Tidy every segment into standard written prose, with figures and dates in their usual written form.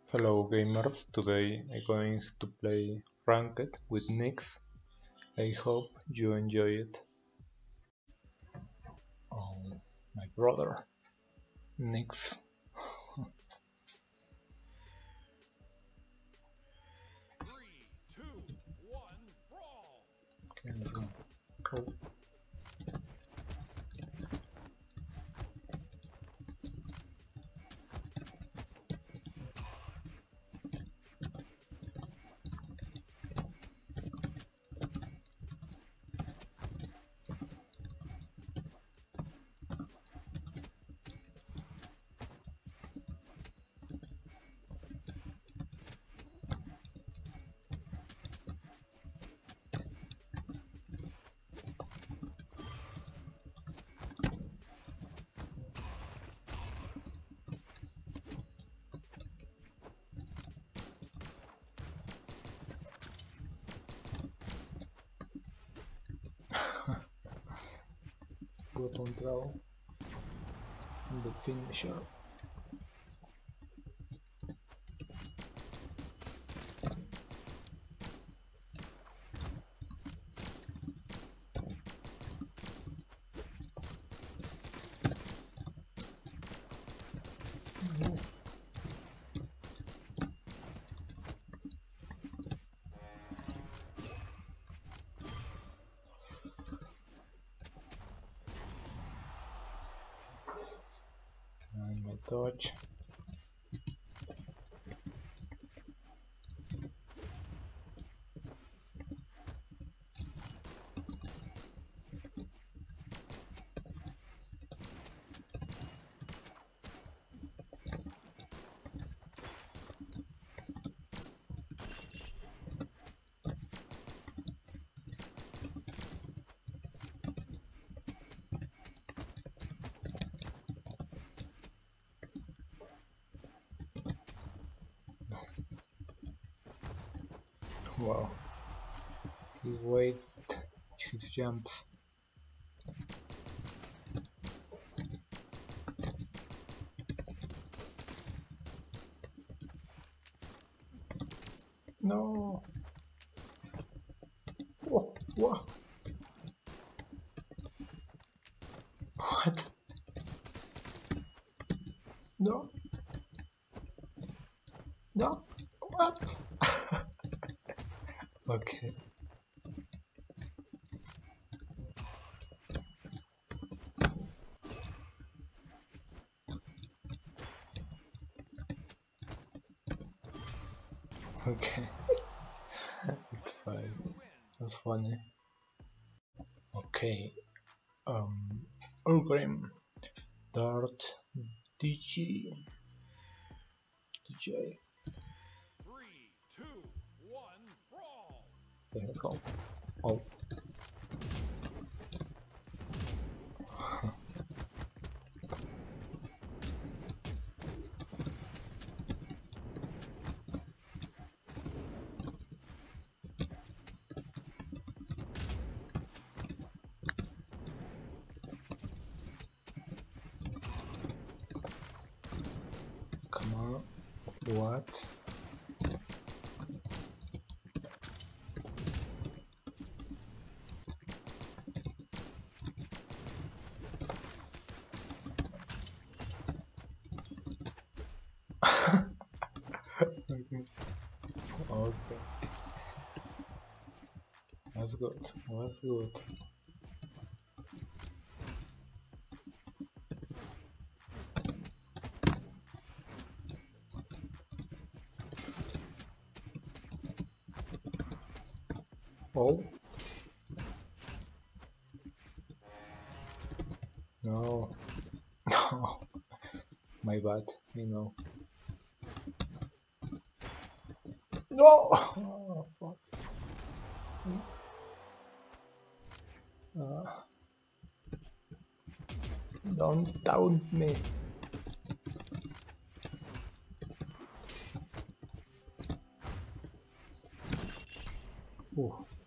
Hello gamers, today I'm going to play Ranked with Nix. I hope you enjoy it. Oh, my brother, Nix. Okay, let's go. Go. Button draw. The finisher. And my dodge. Wow, he wastes his jumps. No. Whoa, whoa. What? No. No. What? Okay. Okay. It's fine. That's funny. Okay. Ulgrim. Dart. DG. DJ. 3, 2, 1, brawl! Okay, let's go. Oh. Come on. What? Okay. Okay. That's good. That's good. Oh. No. No. My bad. You know. No. Oh, fuck. Uh, don't taunt me. Ooh.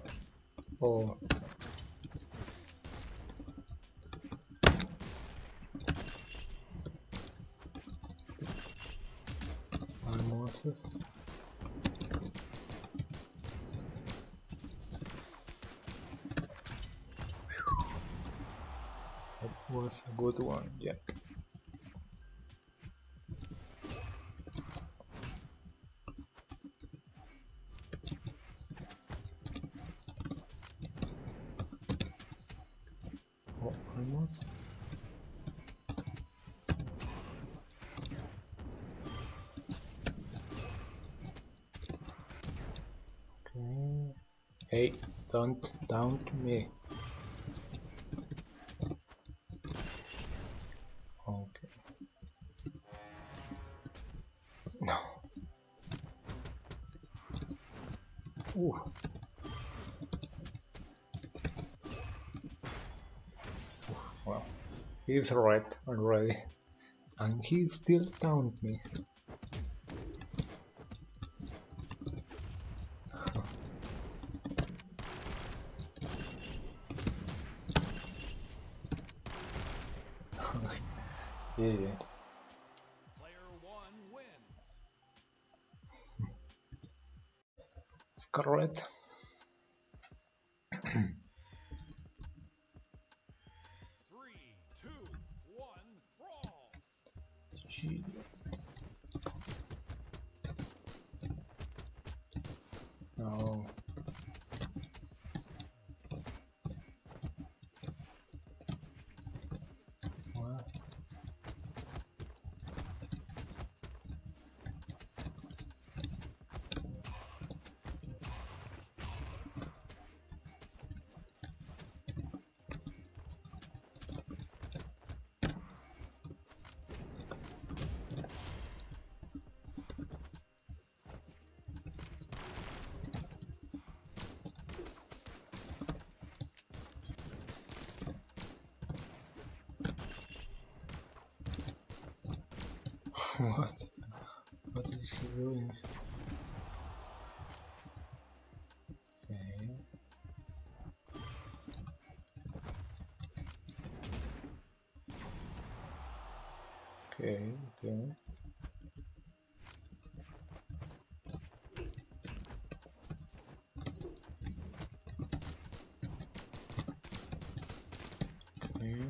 Oh. That was a good one, yeah. Oh, almost. Okay. Hey, don't daunt me. Okay. No. Ooh. Well, he's red already, and he still taunt me. Yeah. Player 1 wins. Scarlet. 3, 2, 1, brawl. G. No. What? What? What is he doing? Okay. Okay, okay. Okay.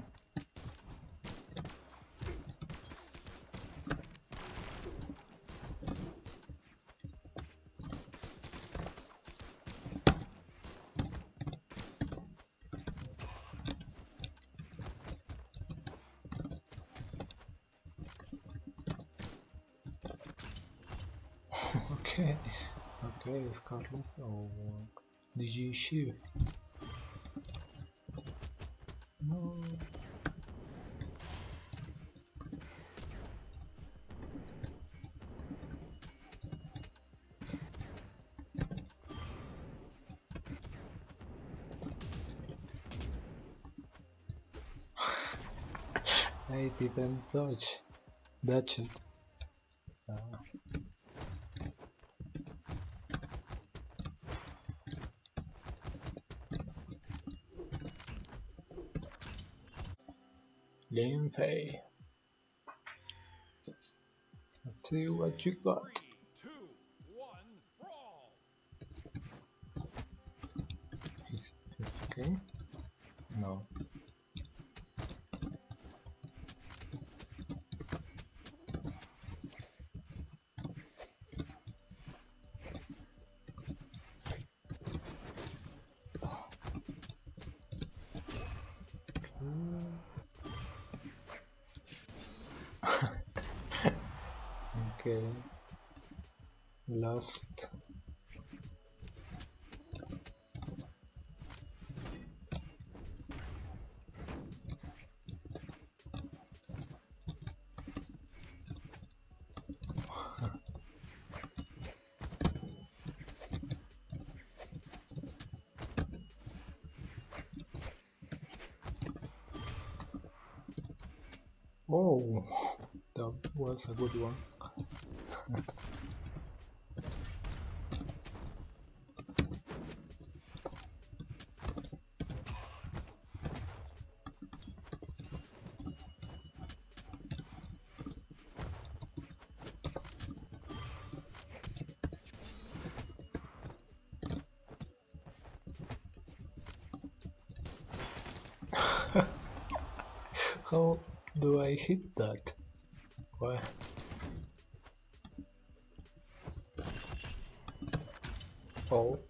Okay. Okay, Scarlet. Oh, did you shoot? No. I didn't dodge. Dodge it. Ah. Game Fay. Let's see what you got. 3, 2, 1, brawl. Is it okay? No. Okay. Lost. Oh, that was a good one. How do I hit that? What? Oh.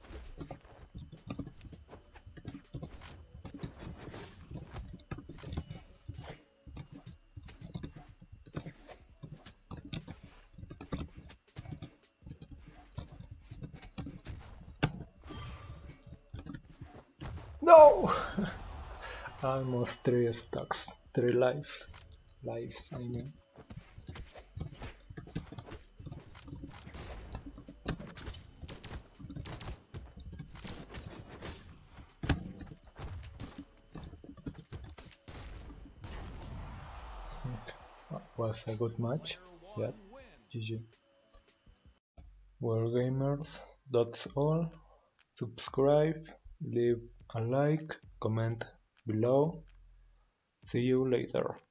No! Almost 3 stacks. 3 lives. Lives, I mean. Was a good match. Player Yeah, one wins. GG. Well, gamers, that's all. Subscribe, leave a like, comment below. See you later.